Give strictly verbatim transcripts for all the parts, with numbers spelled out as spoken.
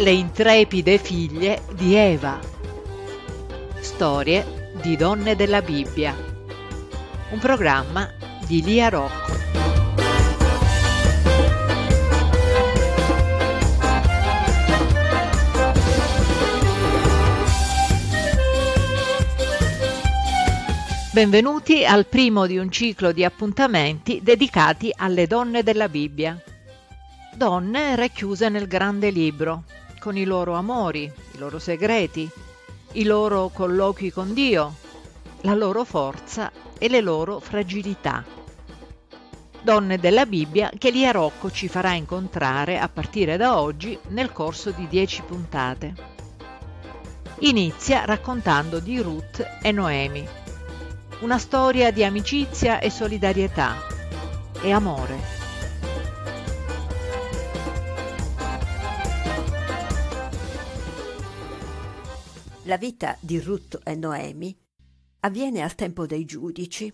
le intrepide figlie di Eva. Storie di donne della Bibbia. Un programma di Lia Rocco. Benvenuti al primo di un ciclo di appuntamenti dedicati alle donne della Bibbia. Donne racchiuse nel grande libro, con i loro amori, i loro segreti, i loro colloqui con Dio, la loro forza e le loro fragilità. Donne della Bibbia che Lia Rocco ci farà incontrare a partire da oggi nel corso di dieci puntate. Inizia raccontando di Ruth e Noemi. Una storia di amicizia e solidarietà e amore. La vita di Ruth e Noemi avviene al tempo dei giudici.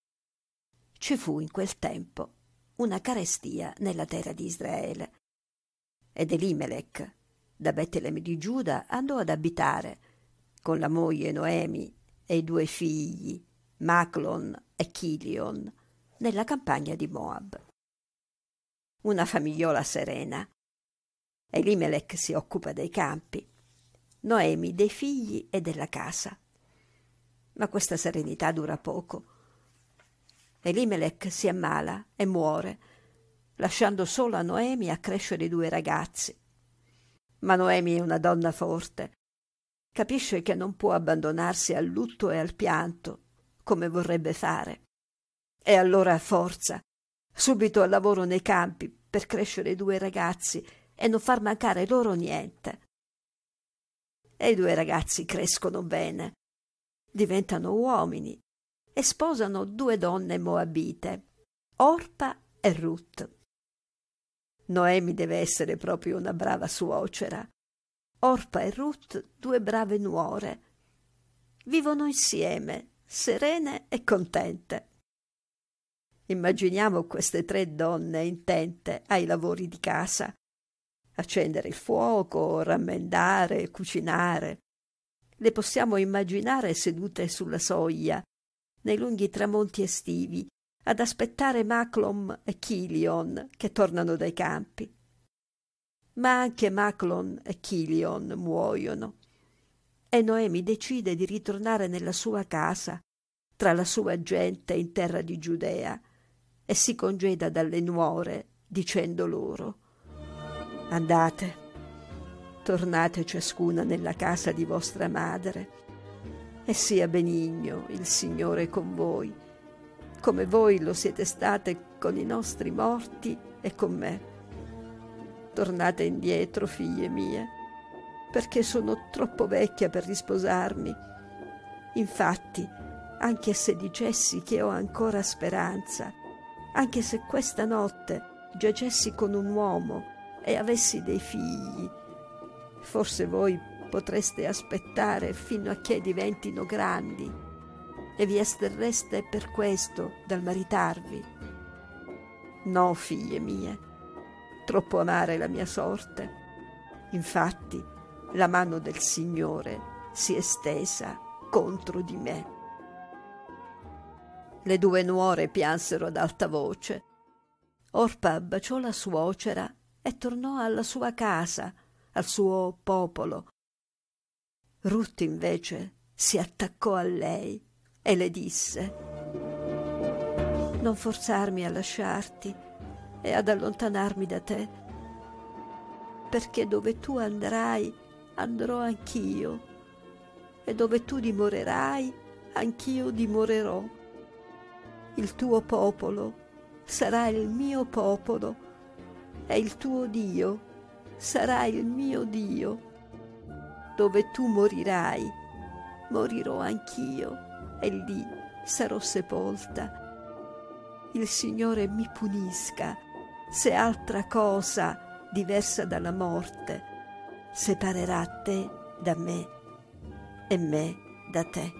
Ci fu in quel tempo una carestia nella terra di Israele ed Elimelech, da Betlemme di Giuda, andò ad abitare con la moglie Noemi e i due figli Maclon e Chilion nella campagna di Moab. Una famigliola serena. Elimelech si occupa dei campi, Noemi dei figli e della casa. Ma questa serenità dura poco. Elimelech si ammala e muore, lasciando sola Noemi a crescere i due ragazzi. Ma Noemi è una donna forte. Capisce che non può abbandonarsi al lutto e al pianto come vorrebbe fare. E allora forza, subito al lavoro nei campi per crescere i due ragazzi e non far mancare loro niente. E i due ragazzi crescono bene, diventano uomini e sposano due donne moabite, Orpa e Ruth. Noemi deve essere proprio una brava suocera. Orpa e Ruth, due brave nuore. Vivono insieme, serene e contente. Immaginiamo queste tre donne intente ai lavori di casa, accendere il fuoco, rammendare, cucinare. Le possiamo immaginare sedute sulla soglia, nei lunghi tramonti estivi, ad aspettare Maclon e Chilion che tornano dai campi. Ma anche Maclon e Chilion muoiono e Noemi decide di ritornare nella sua casa, tra la sua gente in terra di Giudea, e si congeda dalle nuore, dicendo loro: andate, tornate ciascuna nella casa di vostra madre, e sia benigno il Signore con voi, come voi lo siete state con i nostri morti e con me. Tornate indietro, figlie mie, perché sono troppo vecchia per risposarmi. Infatti, anche se dicessi che ho ancora speranza, anche se questa notte giacessi con un uomo e avessi dei figli, forse voi potreste aspettare fino a che diventino grandi e vi asterreste per questo dal maritarvi. No, figlie mie, troppo amare la mia sorte. Infatti, la mano del Signore si è stesa contro di me. Le due nuore piansero ad alta voce. Orpa baciò la suocera e tornò alla sua casa, al suo popolo. Ruth invece si attaccò a lei e le disse: non forzarmi a lasciarti e ad allontanarmi da te, perché dove tu andrai andrò anch'io, e dove tu dimorerai anch'io dimorerò. Il tuo popolo sarà il mio popolo e il tuo Dio sarà il mio Dio. Dove tu morirai, morirò anch'io e lì sarò sepolta. Il Signore mi punisca se altra cosa diversa dalla morte separerà te da me e me da te.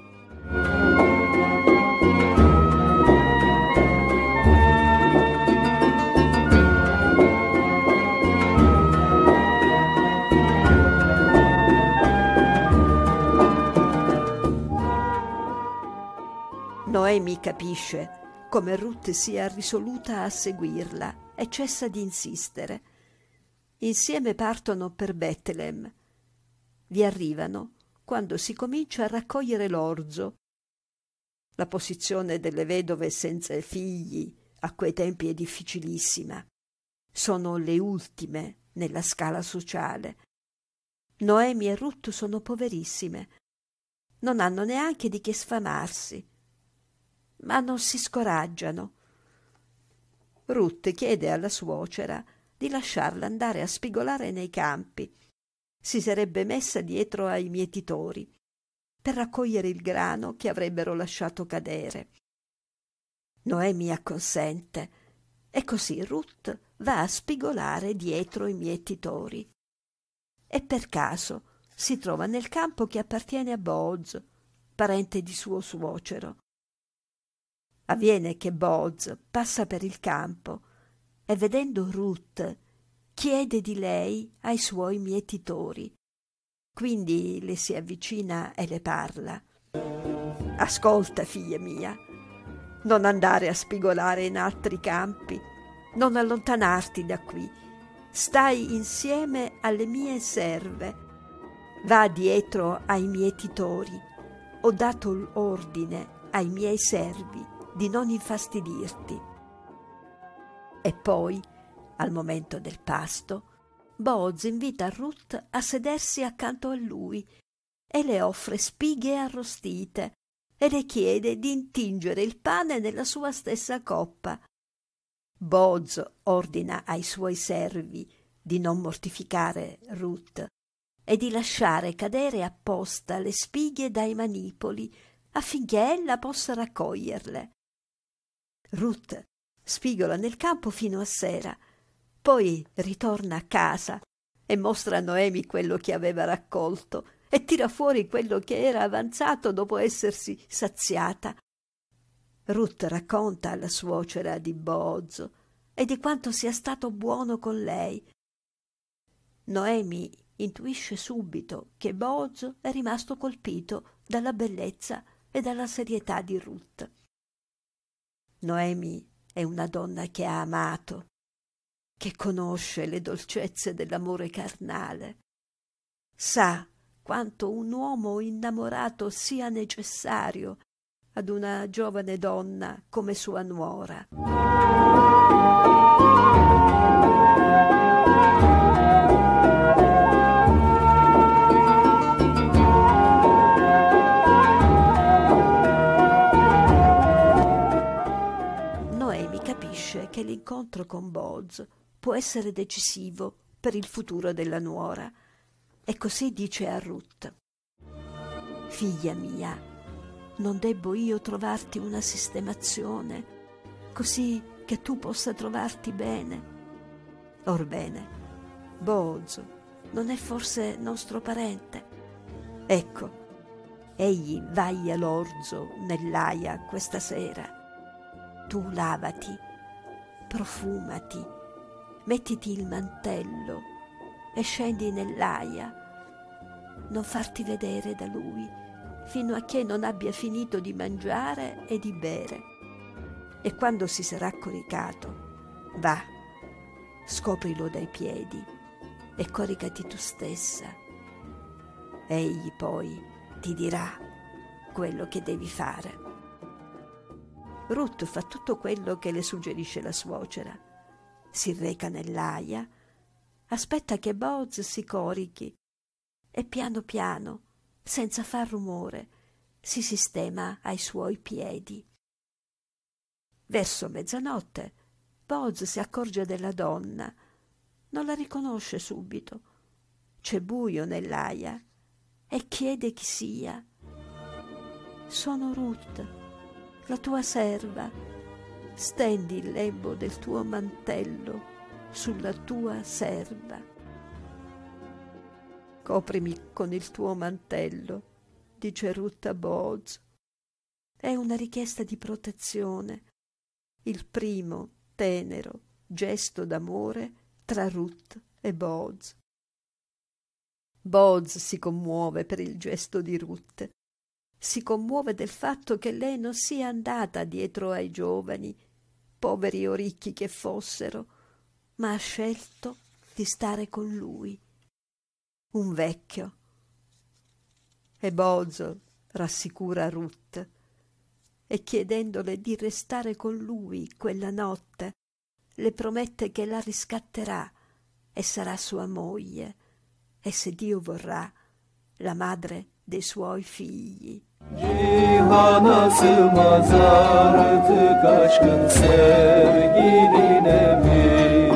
Noemi capisce come Ruth sia risoluta a seguirla e cessa di insistere. Insieme partono per Betlem. Vi arrivano quando si comincia a raccogliere l'orzo. La posizione delle vedove senza figli a quei tempi è difficilissima. Sono le ultime nella scala sociale. Noemi e Ruth sono poverissime. Non hanno neanche di che sfamarsi. Ma non si scoraggiano. Ruth chiede alla suocera di lasciarla andare a spigolare nei campi. Si sarebbe messa dietro ai mietitori per raccogliere il grano che avrebbero lasciato cadere. Noemi acconsente e così Ruth va a spigolare dietro i mietitori. E per caso si trova nel campo che appartiene a Booz, parente di suo suocero. Avviene che Booz passa per il campo e vedendo Ruth chiede di lei ai suoi mietitori. Quindi le si avvicina e le parla. Ascolta, figlia mia, non andare a spigolare in altri campi, non allontanarti da qui. Stai insieme alle mie serve. Va dietro ai mietitori. Ho dato l'ordine ai miei servi di non infastidirti. E poi, al momento del pasto, Booz invita Ruth a sedersi accanto a lui e le offre spighe arrostite e le chiede di intingere il pane nella sua stessa coppa. Booz ordina ai suoi servi di non mortificare Ruth e di lasciare cadere apposta le spighe dai manipoli affinché ella possa raccoglierle. Ruth spigola nel campo fino a sera, poi ritorna a casa e mostra a Noemi quello che aveva raccolto e tira fuori quello che era avanzato dopo essersi saziata. Ruth racconta alla suocera di Booz e di quanto sia stato buono con lei. Noemi intuisce subito che Booz è rimasto colpito dalla bellezza e dalla serietà di Ruth. Noemi è una donna che ha amato, che conosce le dolcezze dell'amore carnale, sa quanto un uomo innamorato sia necessario ad una giovane donna come sua nuora. Noemi capisce che l'incontro con Booz può essere decisivo per il futuro della nuora e così dice a Ruth: figlia mia, non debbo io trovarti una sistemazione così che tu possa trovarti bene? Orbene, Booz non è forse nostro parente? Ecco, egli vaglia l'orzo nell'aia questa sera. Tu lavati, profumati, mettiti il mantello e scendi nell'aia. Non farti vedere da lui fino a che non abbia finito di mangiare e di bere. E quando si sarà coricato, va, scoprilo dai piedi e coricati tu stessa. Egli poi ti dirà quello che devi fare. Ruth fa tutto quello che le suggerisce la suocera. Si reca nell'aia, aspetta che Booz si corichi e piano piano, senza far rumore, si sistema ai suoi piedi. Verso mezzanotte Booz si accorge della donna. Non la riconosce subito. C'è buio nell'aia e chiede chi sia. Sono Ruth, la tua serva. Stendi il lembo del tuo mantello sulla tua serva. Coprimi con il tuo mantello, dice Ruth a Booz. È una richiesta di protezione, il primo tenero gesto d'amore tra Ruth e Booz. Booz si commuove per il gesto di Ruth si commuove del fatto che lei non sia andata dietro ai giovani, poveri o ricchi che fossero, ma ha scelto di stare con lui, un vecchio. E Bozo rassicura Ruth e chiedendole di restare con lui quella notte, le promette che la riscatterà e sarà sua moglie e, se Dio vorrà, la madre dei suoi figli. Cihana sığmaz artık aşkın sevgiline mi?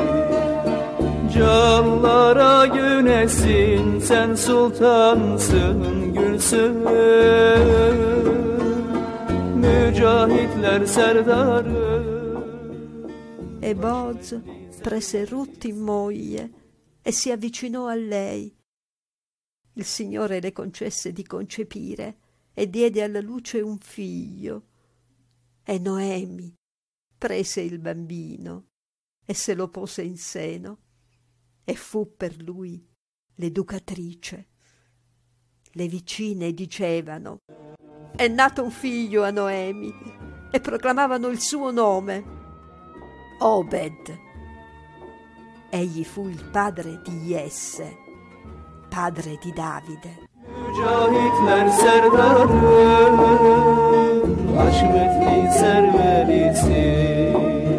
Canlara günesin, sen sultansın gülsün. Mücahitler serdarı. E Boz prese Ruth in moglie e si avvicinò a lei. Il Signore le concesse di concepire e diede alla luce un figlio. E Noemi prese il bambino e se lo pose in seno e fu per lui l'educatrice. Le vicine dicevano: «È nato un figlio a Noemi», e proclamavano il suo nome, Obed. Egli fu il padre di Jesse, padre di Davide. Mücahitler serdarı, aşk metni serverisi,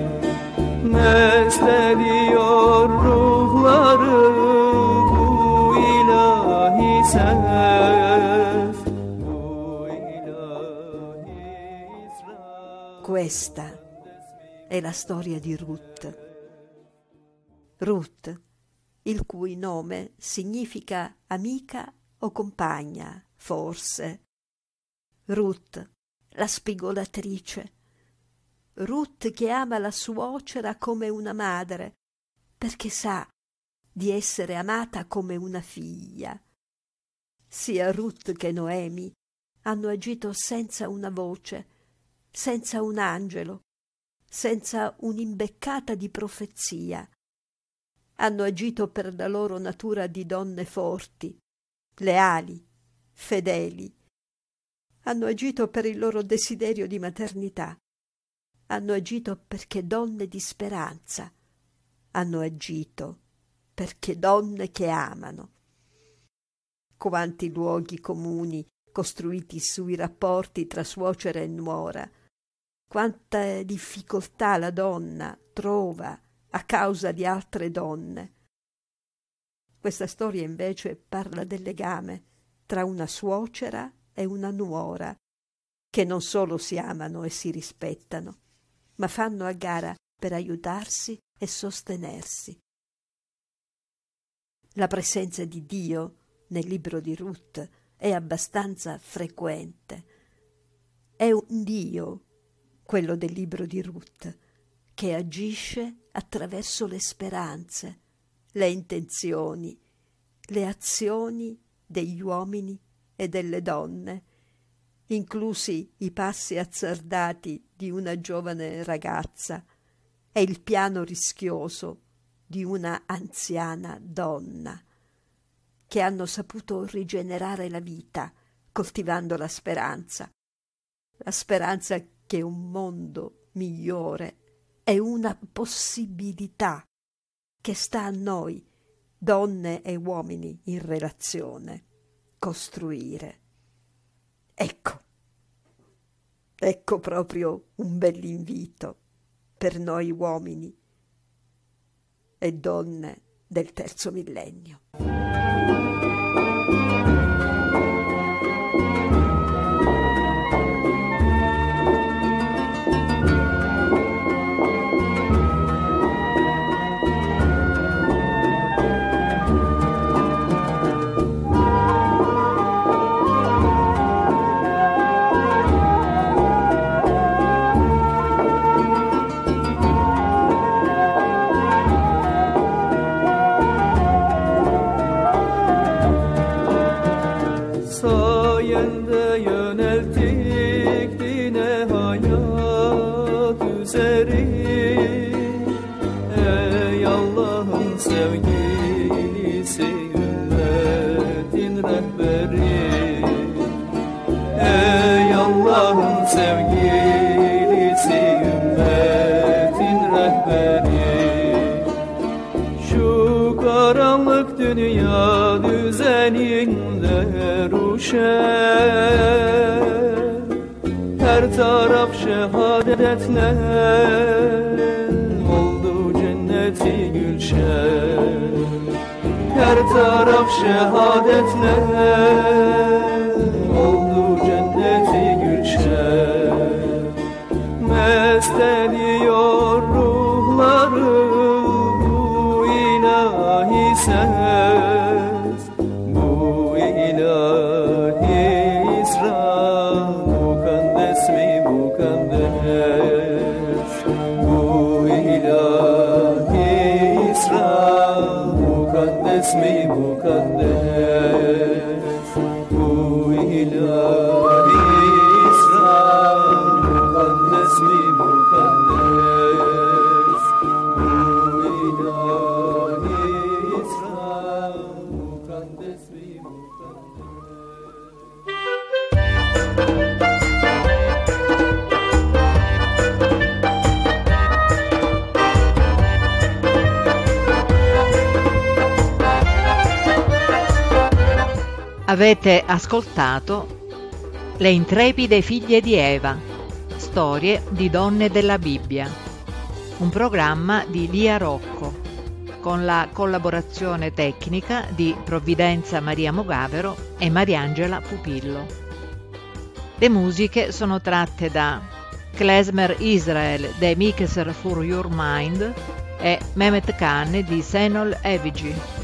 mest ediyor ruhları bu ilahi ses, bu ilahi İsrail. Questa è la storia di Ruth. Ruth, il cui nome significa amica o compagna, forse. Ruth, la spigolatrice. Ruth che ama la suocera come una madre, perché sa di essere amata come una figlia. Sia Ruth che Noemi hanno agito senza una voce, senza un angelo, senza un'imbeccata di profezia. Hanno agito per la loro natura di donne forti, leali, fedeli. Hanno agito per il loro desiderio di maternità. Hanno agito perché donne di speranza. Hanno agito perché donne che amano. Quanti luoghi comuni costruiti sui rapporti tra suocera e nuora. Quanta difficoltà la donna trova a causa di altre donne. Questa storia invece parla del legame tra una suocera e una nuora, che non solo si amano e si rispettano, ma fanno a gara per aiutarsi e sostenersi. La presenza di Dio nel libro di Ruth è abbastanza frequente. È un Dio, quello del libro di Ruth, che agisce attraverso le speranze, le intenzioni, le azioni degli uomini e delle donne, inclusi i passi azzardati di una giovane ragazza e il piano rischioso di una anziana donna, che hanno saputo rigenerare la vita coltivando la speranza, la speranza che un mondo migliore è una possibilità che sta a noi, donne e uomini in relazione, costruire. Ecco, ecco proprio un bell'invito per noi uomini e donne del terzo millennio. Sayende yönelttik dine hayat üzeri. Ey Allah'ın sevgilisi, ümmetin rehberi. Ey sevgilisi ümmetin rehberi. Şu karanlık dünya düzeninde ruşen, her taraf şehadetler oldu cenneti gülşen. Her taraf şehadetler oldu cenneti gülşen. Mest ediyor ruhları bu ilahi ses, bu ilahi İsra, mukaddes mi mukaddes, bu ilahi İsra, mukaddes mi mukaddes, bu ilahi İsra, mukaddes mi mukaddes, bu ilahi İsra, mukaddes mi Avete ascoltato Le intrepide figlie di Eva, storie di donne della Bibbia, un programma di Lia Rocco, con la collaborazione tecnica di Provvidenza Maria Mogavero e Mariangela Pupillo. Le musiche sono tratte da Klezmer Israel de Mixer for Your Mind e Mehmet Khan di Senol Evigi.